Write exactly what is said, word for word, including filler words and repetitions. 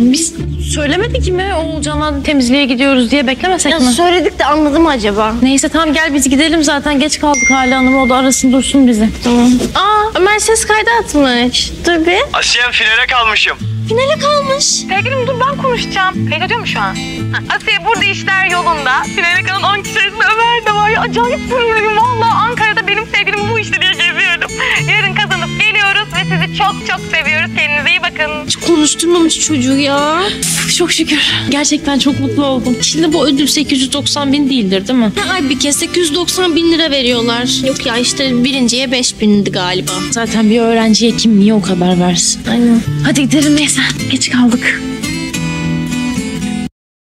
Biz söylemedik mi Oğulcan'a temizliğe gidiyoruz diye, beklemesek Ya mi? söyledik de anladı mı acaba? Neyse tamam, gel biz gidelim, zaten geç kaldık Hale Hanım, o da arasın dursun bizi. Tamam. Aa, Ömer ses kaydı atmış. Dur bir. Asiyem, finale kalmışım. Finale kalmış. Sevgilim dur, ben konuşacağım. Kayıt ediyor mu şu an? Ha, Asiye, burada işler yolunda. Finale kalan on kişi arasında Ömer de var ya. Acayip mutluyum valla. Ankara'da benim sevgilim bu işte diye geziyorum. Yarın kazanıp geliyoruz ve sizi çok çok seviyoruz. Kendinize iyi bakın. Hiç konuşturmamış çocuğu ya. Çok şükür. Gerçekten çok mutlu oldum. Şimdi bu ödül sekiz yüz doksan bin değildir değil mi? Ay bir kez sekiz yüz doksan bin lira veriyorlar. Yok ya, işte birinciye beş bindi galiba. Zaten bir öğrenciye kim niye o kadar versin? Aynen. Hadi gidelim neyse. Geç kaldık.